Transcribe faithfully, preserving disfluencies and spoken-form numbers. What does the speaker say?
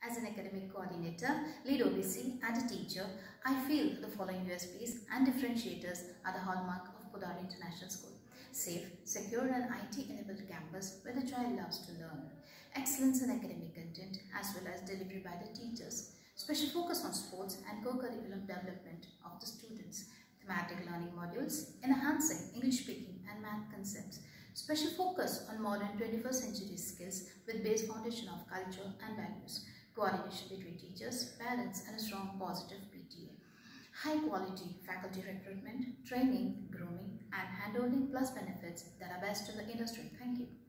As an academic coordinator, lead O B C and a teacher, I feel the following U S Ps and differentiators are the hallmark of Kodari International School. Safe, secure and I T-enabled campus where the child loves to learn. Excellence in academic content as well as delivery by the teachers. Special focus on sports and co-curriculum development of the students. Thematic learning modules, enhancing English speaking and math concepts. Special focus on modern twenty-first century skills with base foundation of culture and values. Coordination between teachers, parents and a strong positive P T A. High quality faculty recruitment, training, grooming and handholding plus benefits that are best to the industry. Thank you.